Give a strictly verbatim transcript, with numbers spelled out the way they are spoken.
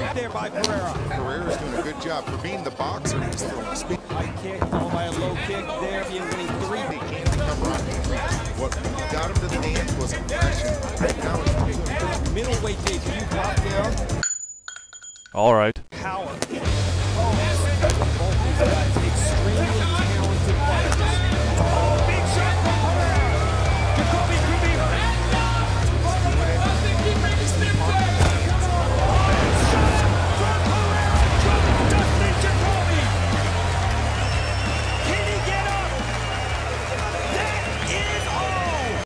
move there by Pereira. Pereira's doing a good job for being the boxer. He's throwing speed. High kick, followed by a low kick there. He winning three. He can't come right. What got him to the dance was aggression. Now it's Middleweight, Jason, you drop down. All right. Power.